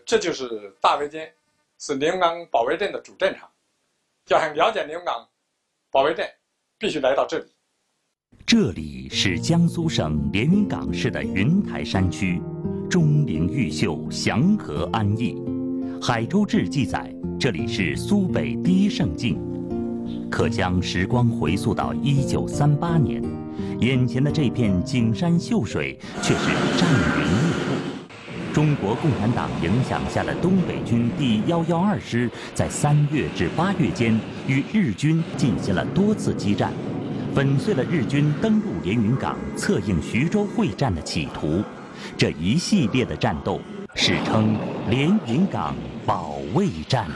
这就是大围街，是连云港保卫战的主战场。要想了解连云港保卫战，必须来到这里。 这里是江苏省连云港市的云台山区，钟灵毓秀，祥和安逸。《海州志》记载，这里是苏北第一胜境。可将时光回溯到1938年，眼前的这片景山秀水却是战云密布。中国共产党影响下的东北军第112师在3月至8月间与日军进行了多次激战，粉碎了日军登陆连云港、策应徐州会战的企图。这一系列的战斗史称连云港保卫战。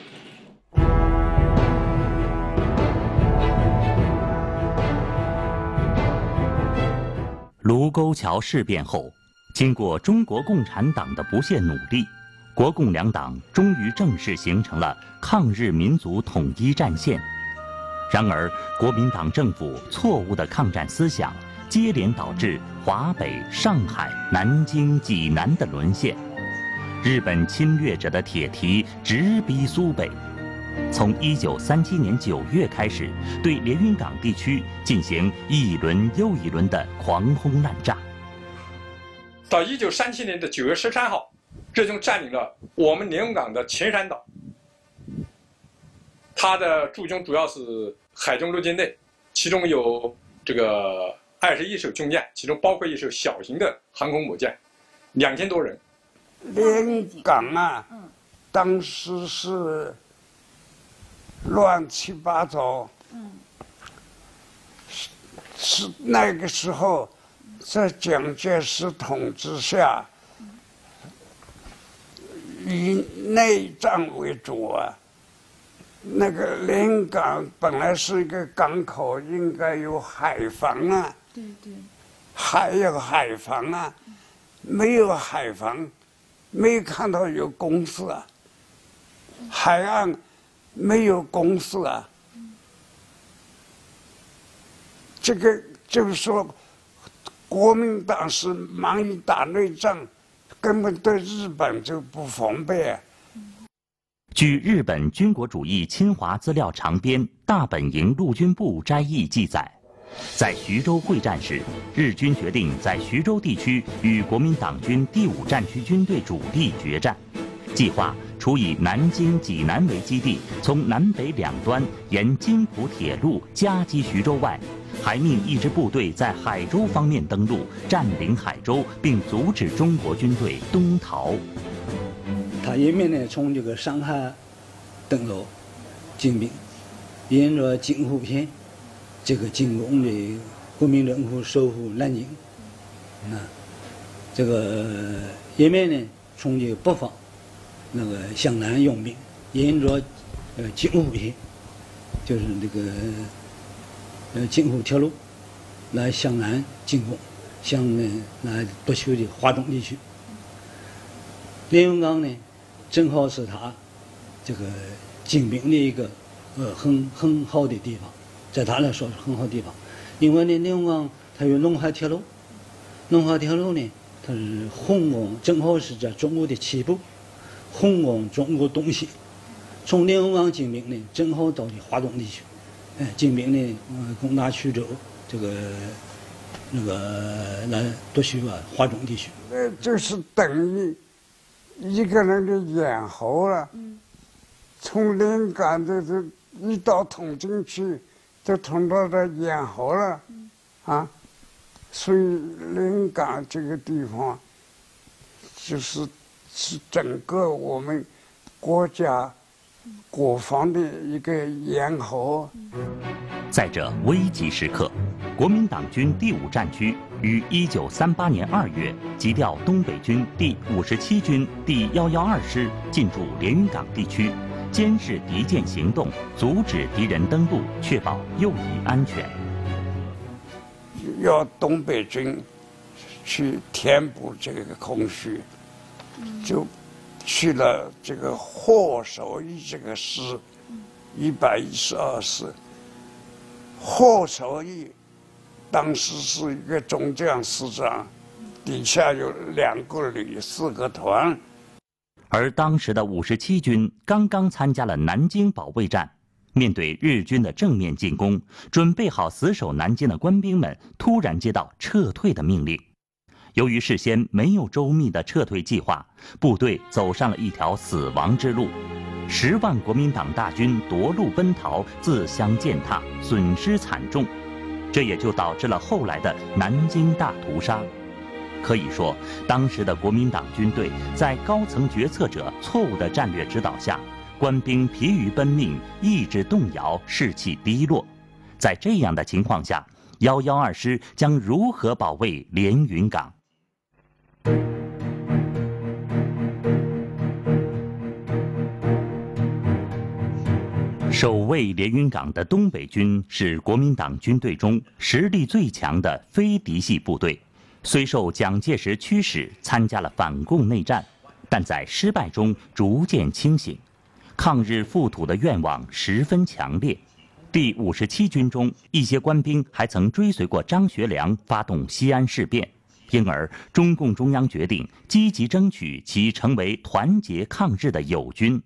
卢沟桥事变后，经过中国共产党的不懈努力，国共两党终于正式形成了抗日民族统一战线。然而，国民党政府错误的抗战思想，接连导致华北、上海、南京、济南的沦陷，日本侵略者的铁蹄直逼苏北。从1937年9月开始，对连云港地区进行一轮又一轮的狂轰滥炸。 到1937年的9月13号，日军占领了我们连云港的前山岛。他的驻军主要是海军陆军队，其中有这个21艘军舰，其中包括一艘小型的航空母舰，2000多人。 连云港啊，当时是乱七八糟，是那个时候，在蒋介石统治下，以内战为主啊。那个连云港本来是一个港口，应该有海防啊， 对对， 还有海防啊，没有海防，没看到有公司啊，海岸没有公司啊，这个就是说，国民党是忙于打内战，根本对日本就不防备啊。 据日本军国主义侵华资料长编《大本营陆军部摘译》记载，在徐州会战时，日军决定在徐州地区与国民党军第5战区军队主力决战，计划除以南京、济南为基地，从南北两端沿津浦铁路夹击徐州外，还命一支部队在海州方面登陆，占领海州，并阻止中国军队东逃。 他一面呢从这个上海登陆进兵，沿着京沪片这个进攻的国民政府守护南京，这个一面呢从这个北方那个向南用兵，沿着京沪片，就是这个京沪铁路来向南进攻，向来夺取的华东地区。连云港呢，正好是他这个进兵的一个很好的地方，在他来说是很好的地方，因为呢，连云港它有陇海铁路，陇海铁路呢，它是横贯，正好是在中国的西部，横贯中国东西。从连云港进兵呢，正好到的华东地区，进兵呢，攻打徐州，这个那个来夺取华中地区。 就是等于一个人的咽喉了，从连云港就是一到捅进去，就捅到这咽喉了，啊，所以连云港这个地方，是整个我们国家国防的一个咽喉。 在这危急时刻，国民党军第5战区于1938年2月急调东北军第57军第112师进驻连云港地区，监视敌舰行动，阻止敌人登陆，确保右翼安全。 要东北军去填补这个空虚，就去了这个霍守义这个师，112师。霍守义当时是一个中将师长，底下有2个旅、4个团。 而当时的57军刚刚参加了南京保卫战，面对日军的正面进攻，准备好死守南京的官兵们突然接到撤退的命令。由于事先没有周密的撤退计划，部队走上了一条死亡之路。10万国民党大军夺路奔逃，自相践踏，损失惨重。这也就导致了后来的南京大屠杀。可以说，当时的国民党军队在高层决策者错误的战略指导下，官兵疲于奔命，意志动摇，士气低落。在这样的情况下，112师将如何保卫连云港？守卫连云港的东北军是国民党军队中实力最强的非嫡系部队，虽受蒋介石驱使参加了反共内战，但在失败中逐渐清醒，抗日复土的愿望十分强烈。第57军中一些官兵还曾追随过张学良发动西安事变，因而中共中央决定积极争取其成为团结抗日的友军。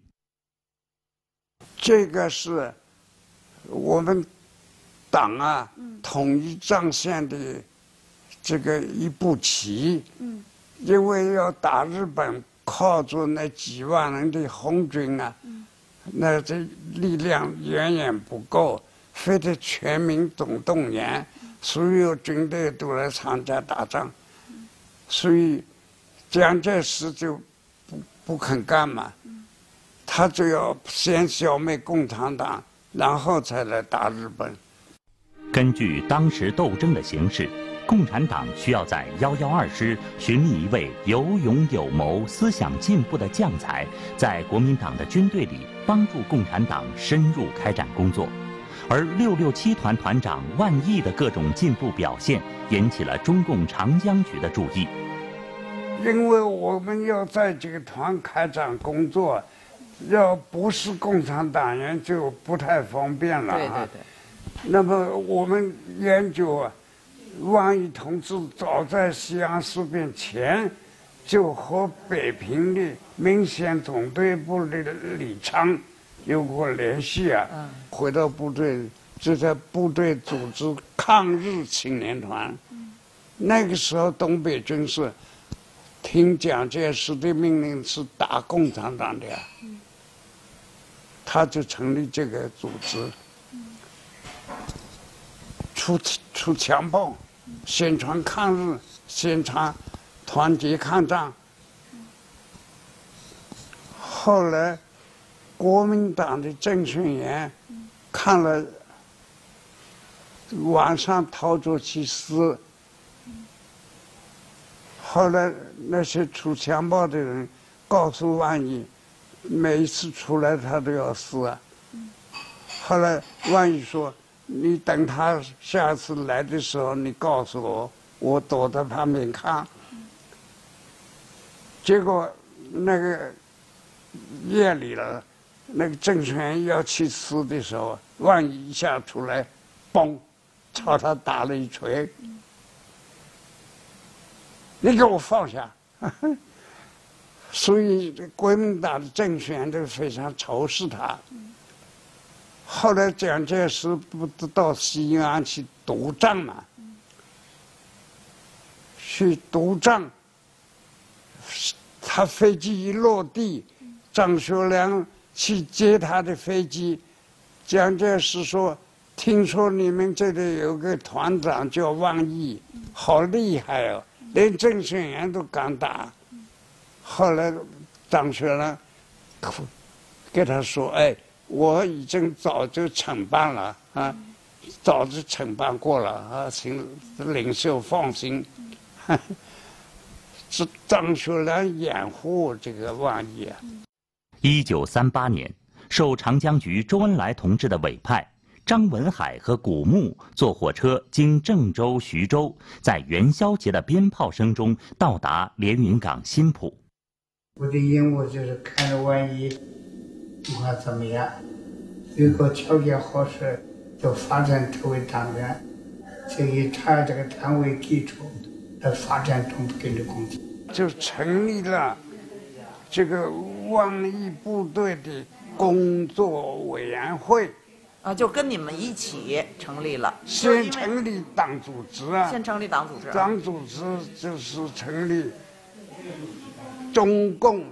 这个是我们党啊统一战线的这个一步棋。因为要打日本，靠着那几万人的红军啊，那这力量远远不够，非得全民总动员，所有军队都来参加打仗，所以蒋介石就不肯干嘛。他就要先消灭共产党，然后才来打日本。 根据当时斗争的形势，共产党需要在112师寻觅一位有勇有谋、思想进步的将才，在国民党的军队里帮助共产党深入开展工作。而667团团长万毅的各种进步表现，引起了中共长江局的注意。 因为我们要在这个团开展工作，要不是共产党员就不太方便了啊。对。那么我们研究啊，万毅同志早在西安事变前，就和北平的民先总队部的李昌有过联系啊。回到部队，就在部队组织抗日青年团。那个时候东北军是听蒋介石的命令是打共产党的呀。他就成立这个组织，出强报，宣传抗日，宣传团结抗战。后来，国民党的政训员看了晚上逃出去死，后来那些出强报的人告诉万毅，每一次出来他都要死啊。后来万毅说：“你等他下次来的时候，你告诉我，我躲在旁边看。”结果那个夜里了，那个政权员要去死的时候，万毅一下出来，嘣，朝他打了一锤。你给我放下！所以国民党的政权都非常仇视他。后来蒋介石不到西安去督战嘛，去督战，他飞机一落地，张学良去接他的飞机，蒋介石说：“听说你们这里有个团长叫万毅，好厉害哦，连政训员都敢打。”后来张学良跟他说：“哎，我已经早就惩办了啊，早就惩办过了啊，请领袖放心。”是张学良掩护这个万毅啊。 1938年，受长江局周恩来同志的委派，张文海和古牧坐火车经郑州、徐州，在元宵节的鞭炮声中到达连云港新浦。 我的任务就是看着万一不管怎么样，如果条件合适，就发展成为党员，就以他这个团为基础来发展东北的工作。 就成立了这个万益部队的工作委员会。 啊，就跟你们一起成立了， 先成立党组织啊， 先成立党组织， 党组织就是成立中共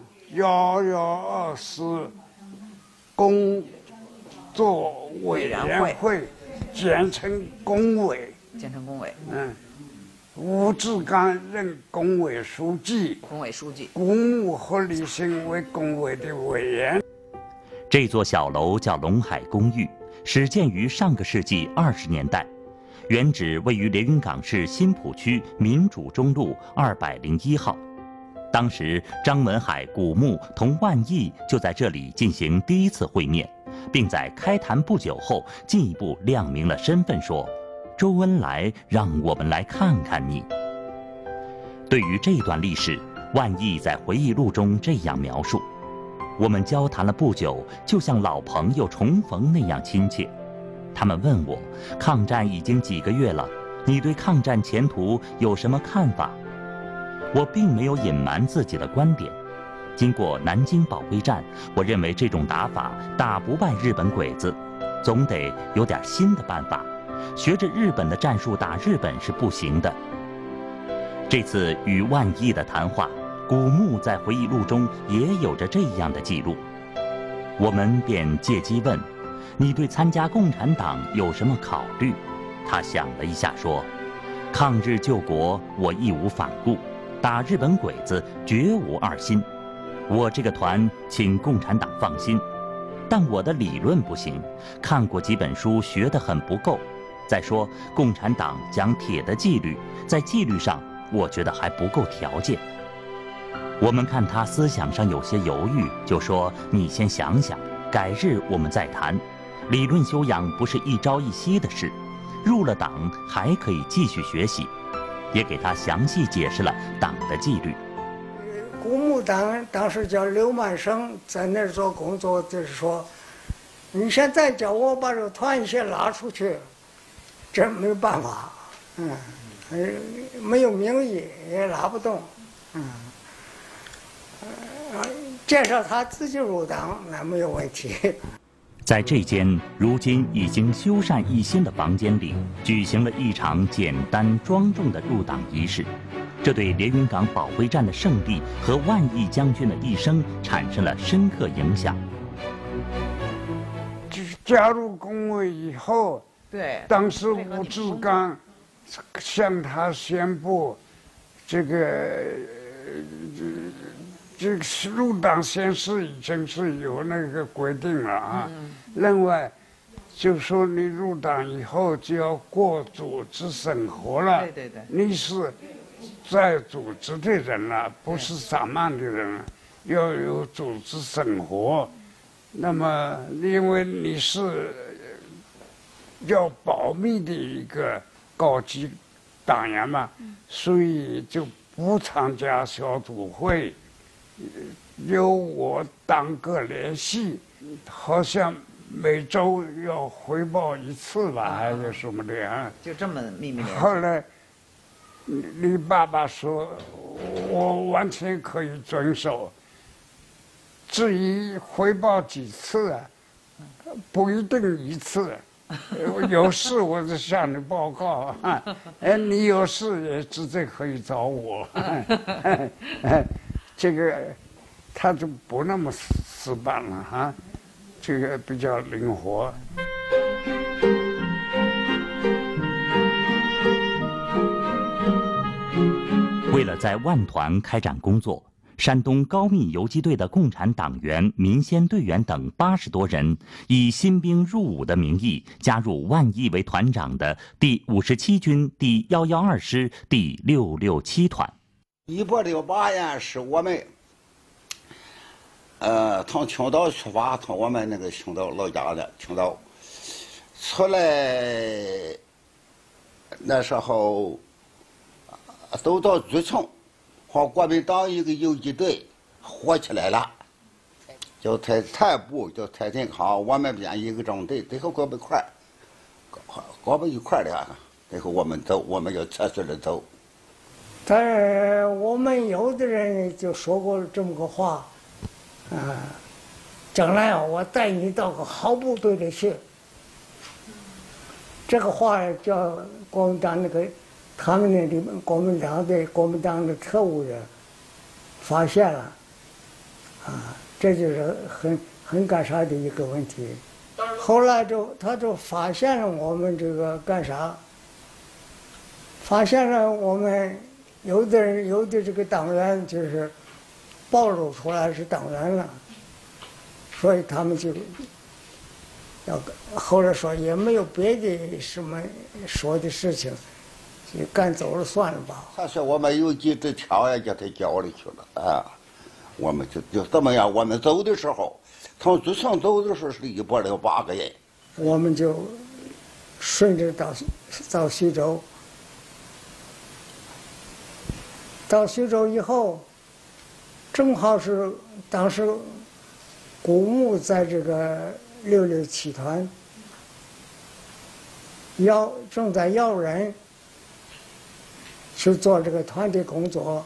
112工作委员会，简称工委。 简称工委。 吴志刚任工委书记， 工委书记， 古墓和李兴为工委的委员。 这座小楼叫龙海公寓。始建于上个世纪20年代，原址位于连云港市新浦区民主中路201号。当时张文海、古墓同万益就在这里进行第一次会面，并在开谈不久后进一步亮明了身份，说：“周恩来让我们来看看你。”对于这段历史，万益在回忆录中这样描述。我们交谈了不久，就像老朋友重逢那样亲切。他们问我，抗战已经几个月了，你对抗战前途有什么看法？我并没有隐瞒自己的观点。经过南京保卫战，我认为这种打法打不败日本鬼子，总得有点新的办法。学着日本的战术打日本是不行的。这次与万益的谈话，古墓在回忆录中也有着这样的记录。我们便借机问：“你对参加共产党有什么考虑？”他想了一下说：“抗日救国，我义无反顾；打日本鬼子，绝无二心。我这个团，请共产党放心。但我的理论不行，看过几本书，学得很不够。再说，共产党讲铁的纪律，在纪律上，我觉得还不够条件。”我们看他思想上有些犹豫，就说：“你先想想，改日我们再谈。理论修养不是一朝一夕的事，入了党还可以继续学习。”也给他详细解释了党的纪律。 古墓当时叫刘满生在那儿做工作，就是说，你现在叫我把这个团先拉出去，这没有办法，没有名义也拉不动，介绍他自己入党那没有问题。 在这间如今已经修缮一新的房间里，举行了一场简单庄重的入党仪式。这对连云港保卫战的胜利和万益将军的一生产生了深刻影响。 加入工委以后， 对， 当时吴志刚向他宣布，这个入党宣誓已经是有那个规定了啊。另外，就说你入党以后就要过组织生活了。 对对对， 你是在组织的人了，不是散漫的人了，要有组织生活。那么，因为你是要保密的一个高级党员嘛，所以就不参加小组会，由我当个联系，好像每周要汇报一次吧，还是什么的啊？ 就这么秘密联系。 后来，你爸爸说，我完全可以遵守。至于汇报几次啊，不一定一次。有事我就向你报告，你有事也直接可以找我。这个他就不那么死板了哈，这个比较灵活。 为了在万团开展工作，山东高密游击队的共产党员、民先队员等80多人，以新兵入伍的名义加入万益为团长的第57军第112师第667团。 一波的8人是我们，从青岛出发，从我们那个青岛老家的青岛出来，那时候都到蛀虫。和国民党一个游击队火起来了，叫台部，叫蔡廷康，我们边一个中队，最后搞不一块的，最后我们走，我们就撤出来走。 但我们有的人就说过这么个话， 将来啊，我带你到个好部队里去。这个话叫国民党那个他们那里面国民党的特务人发现了，这就是很干啥的一个问题。后来他就发现了我们这个干啥，发现了我们有的这个党员就是暴露出来是党员了，所以他们就要后来说也没有别的什么说的事情，就赶走了算了吧。 他说我们有几只条也叫他交里去了啊，我们就这么样。我们走的时候，从最上走的时候是一波的有8个人， 我们就顺着到徐州，到徐州以后，正好是当时古墓在这个667团正在要人去做这个团队工作。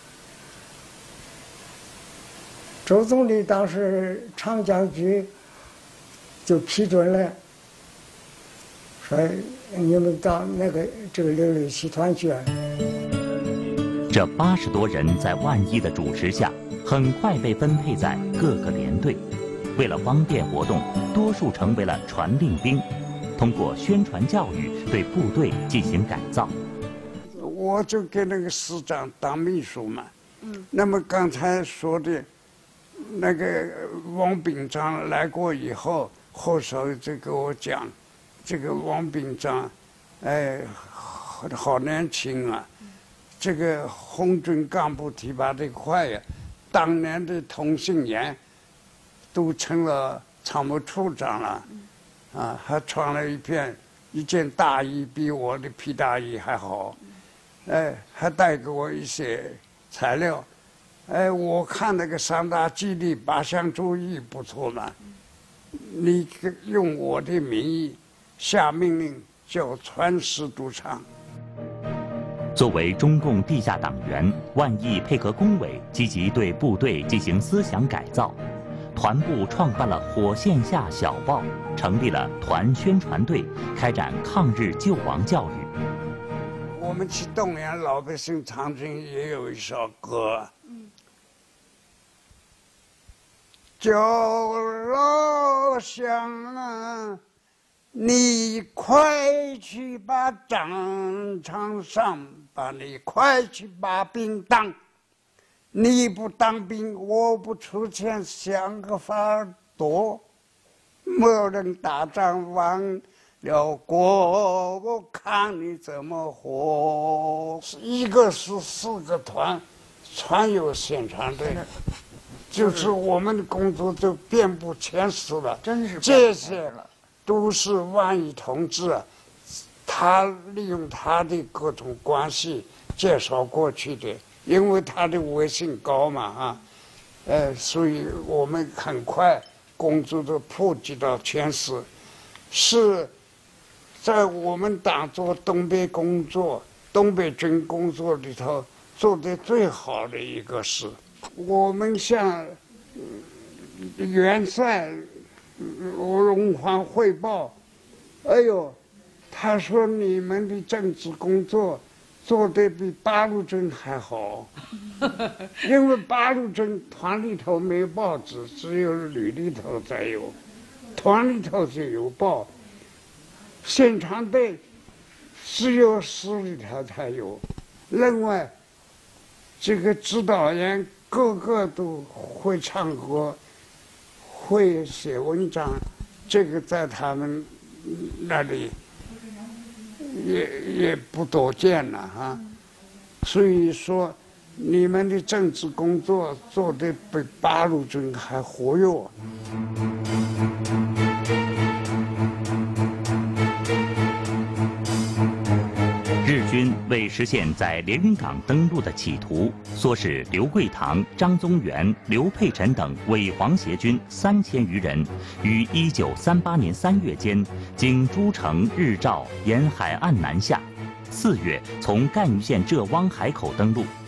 周总理当时长江局就批准了，说你们到这个667团去。 这80多人在万一的主持下，很快被分配在各个连队。为了方便活动，多数成为了传令兵，通过宣传教育对部队进行改造。 我就给那个师长当秘书嘛。那么刚才说的那个王秉章来过以后，后手就给我讲，这个王秉章，好年轻啊，这个红军干部提拔得快呀，当年的同心圆都成了参谋处长了，还穿了一件大衣，比我的皮大衣还好，还带给我一些材料。我看那个3大纪律8项注意不错嘛，你用我的名义下命令叫传师督场。 作为中共地下党员，万毅配合工委积极对部队进行思想改造，团部创办了火线下小报，成立了团宣传队，开展抗日救亡教育。 我们去动员老百姓唱军也有一首歌，叫老乡啊，你快去把战场上把你快去把兵当，你不当兵我不出钱，想个法躲，没有人打仗亡了国，我看你怎么活。一个是4个团，全有宣传队，就是我们的工作就遍布全市了。 真是这些都是万毅同志他利用他的各种关系介绍过去的，因为他的威信高嘛所以我们很快工作都普及到全市，是在我们党做东北工作、东北军工作里头做的最好的一个事。我们向元帅吴荣华汇报，哎呦，他说你们的政治工作做得比八路军还好，因为八路军团里头没有报纸，只有旅里头才有，团里头就有报，宣传队只有市里头才有。另外，这个指导员个个都会唱歌，会写文章，这个在他们那里也不多见了所以说，你们的政治工作做得比八路军还活跃。 日军为实现在连云港登陆的企图，唆使刘桂堂、张宗元、刘佩辰等伪皇协军3000余人，于1938年3月间，经诸城、日照沿海岸南下，4月从赣榆县浙汪海口登陆。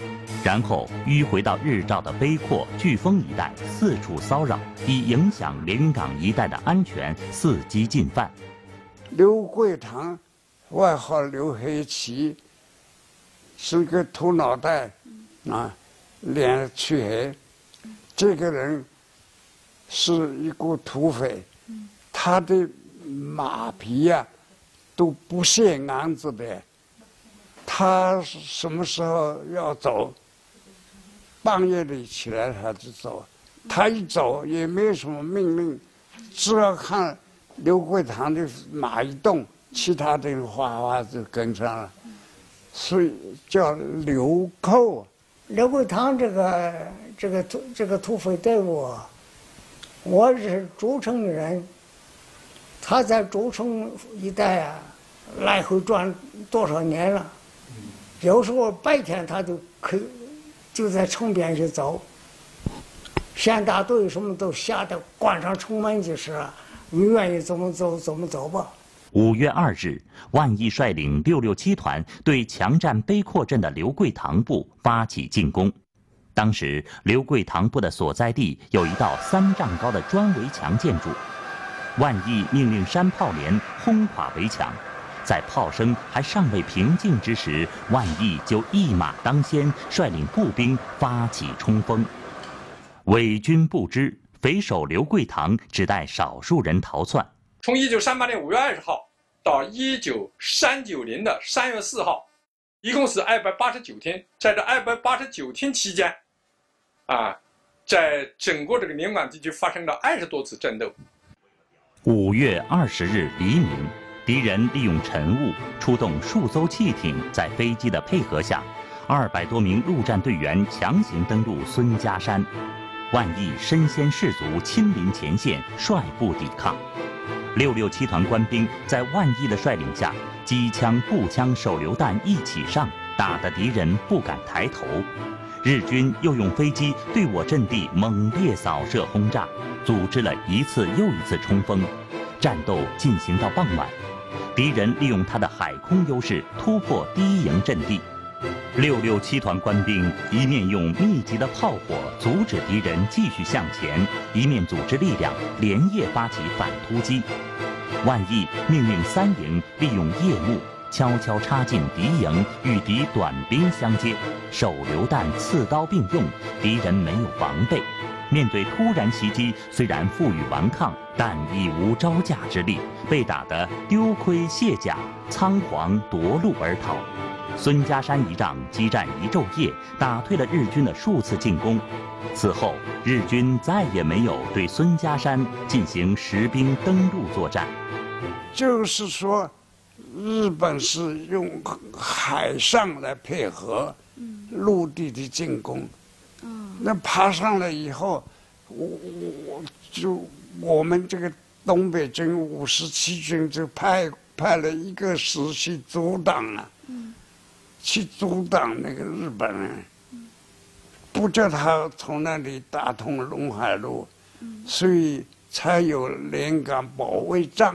然后迂回到日照的碑廓、飓风一带，四处骚扰，以影响连云港一带的安全，伺机进犯。 刘桂堂，外号刘黑旗，是个秃脑袋，脸黢黑。这个人是一个土匪，他的马匹呀都不限鞍子的。他什么时候要走，半夜里起来他就走。他一走也没有什么命令，只要看刘桂堂的马一动，其他的人哗哗就跟上了，所以叫流寇。 刘桂堂这个土匪队伍，我是诸城的人，他在诸城一带啊来回转多少年了，有时候白天他就在城边去走，县大队什么都吓得关上城门就是了，你愿意怎么走怎么走吧。 5月2日，万毅率领667团对强占碑廓镇的刘桂堂部发起进攻。当时，刘桂堂部的所在地有一道3丈高的砖围墙建筑，万毅命令山炮连轰垮围墙。在炮声还尚未平静之时，万毅就一马当先，率领步兵发起冲锋。伪军不知，匪首刘桂堂只带少数人逃窜。 从1938年5月20号到1939年的3月4号，一共是289天。在这289天期间，在整个这个连云港地区发生了20多次战斗。 5月20日黎明，敌人利用晨雾，出动数艘汽艇，在飞机的配合下，200多名陆战队员强行登陆孙家山。万毅身先士卒，亲临前线，率部抵抗。667团官兵在万毅的率领下，机枪、步枪、手榴弹一起上，打得敌人不敢抬头。日军又用飞机对我阵地猛烈扫射轰炸，组织了一次又一次冲锋。战斗进行到傍晚，敌人利用他的海空优势突破第一营阵地。667团官兵一面用密集的炮火阻止敌人继续向前，一面组织力量连夜发起反突击。万毅命令3营利用夜幕悄悄插进敌营，与敌短兵相接，手榴弹、刺刀并用，敌人没有防备。面对突然袭击，虽然负隅顽抗，但已无招架之力，被打得丢盔卸甲，仓皇夺路而逃。孙家山一仗激战1昼夜，打退了日军的数次进攻。此后，日军再也没有对孙家山进行实兵登陆作战。 就是说，日本是用海上来配合陆地的进攻。那爬上来以后，我们这个东北军57军就派了一个师去阻挡了。去阻挡那个日本人，不叫他从那里打通陇海路，所以才有连港保卫战。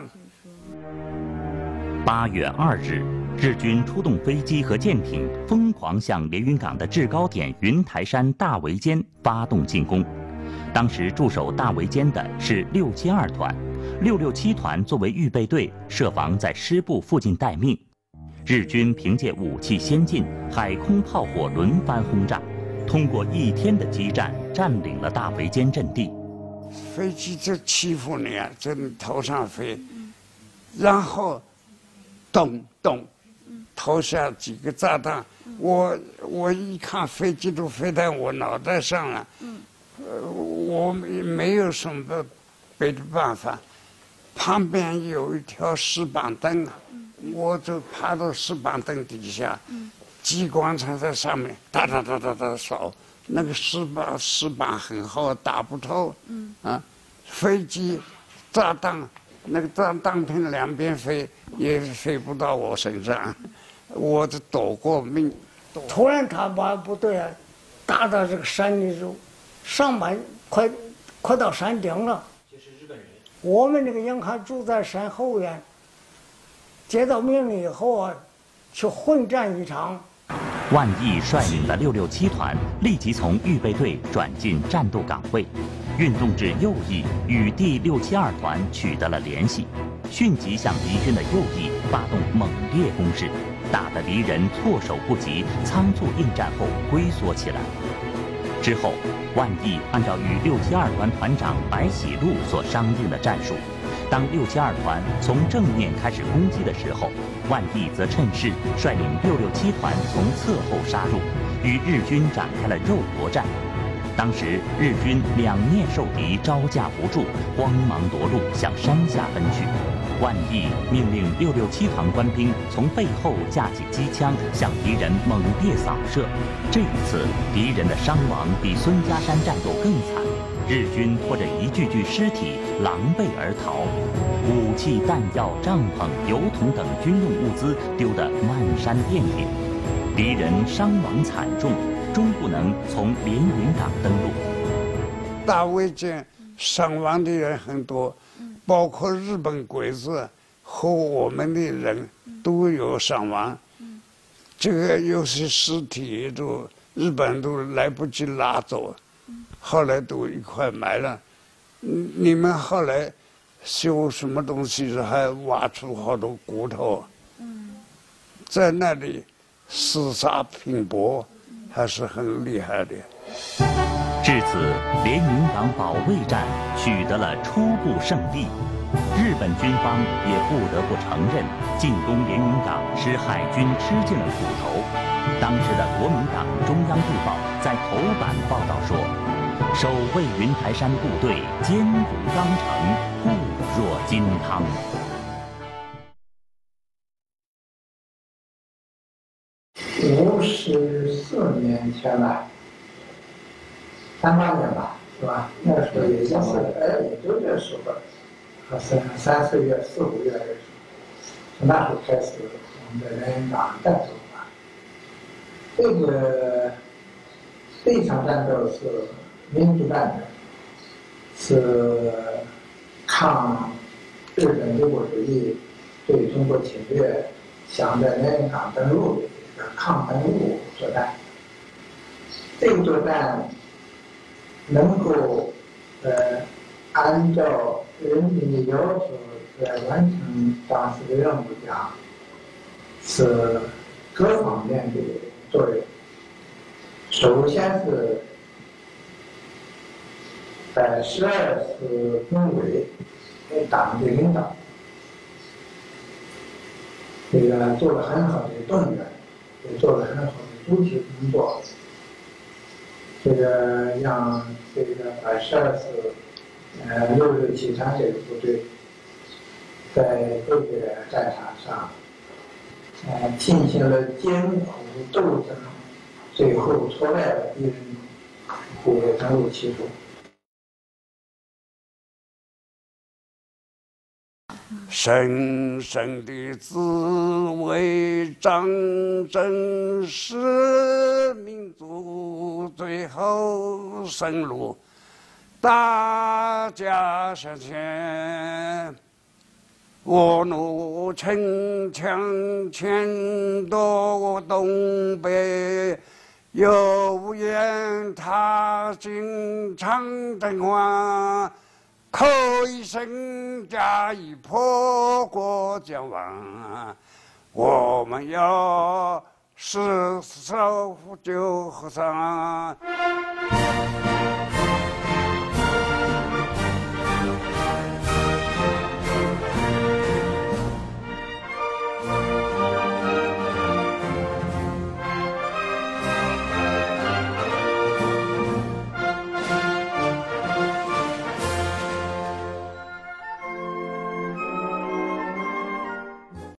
8月2日，日军出动飞机和舰艇，疯狂向连云港的制高点云台山大围间发动进攻。当时驻守大围间的是672团，667团作为预备队，设防在师部附近待命。日军凭借武器先进，海空炮火轮番轰炸，通过1天的激战，占领了大围间阵地。 飞机就欺负你啊，在你头上飞，然后咚咚投下几个炸弹。我一看飞机都飞在我脑袋上了，我没有什么别的办法。旁边有一条石板凳啊。我就爬到石板凳底下，机关枪在上面哒哒哒哒哒扫，那个石板很厚，打不透。飞机炸弹，那个弹片两边飞也飞不到我身上，我就躲过命。 突然他把部队啊打到这个山里头，上面快到山顶了。就是日本人。我们这个营还住在山后边。接到命令以后啊，去混战一场， 万毅率领的667团立即从预备队转进战斗岗位，运动至右翼，与第672团取得了联系，迅即向敌军的右翼发动猛烈攻势，打得敌人措手不及，仓促应战后龟缩起来。之后，万毅按照与672团团长白喜禄所商定的战术，当672团从正面开始攻击的时候，万毅则趁势率领667团从侧后杀入，与日军展开了肉搏战。当时日军两面受敌，招架不住，慌忙夺路向山下奔去。万毅命令667团官兵从背后架起机枪，向敌人猛烈扫射。这一次，敌人的伤亡比孙家山战斗更惨，日军拖着一具具尸体狼狈而逃，武器、弹药、帐篷、油桶等军用物资丢得漫山遍野，敌人伤亡惨重，终不能从连云港登陆。 大围歼伤亡的人很多，包括日本鬼子和我们的人都有伤亡。这个有些尸体都日本都来不及拉走，后来都一块埋了。你们后来修什么东西还挖出好多骨头，在那里厮杀拼搏，还是很厉害的。 至此，连云港保卫战取得了初步胜利。日本军方也不得不承认，进攻连云港使海军吃尽了苦头。当时的国民党中央日报在头版报道说：“守卫云台山部队坚如钢城，固若金汤。” 54年前吧，38年吧，是吧？那时候也就是，也就这时候，和3、4月、4、5月的时候，从那时候开始，我们在连云港战斗吧。这场战斗是民主战争，是抗日本帝国主义对中国侵略，想在连云港登陆的。 抗登陆作战，这个作战能够按照人民的要求来完成当时的任务讲，是各方面的作用。首先是12次军委党的领导，这个做了很好的动员。 也做了很好的主体工作，这个让这个把12次667这个部队在这个战场上进行了艰苦斗争，最后挫败了敌人部队登陆其中。 深深的滋味，战争使民族最后生路，大家向前，我怒逞强，牵夺东北，有无言踏进长征关。 口一声，加以破国将亡。我们要誓守旧河山。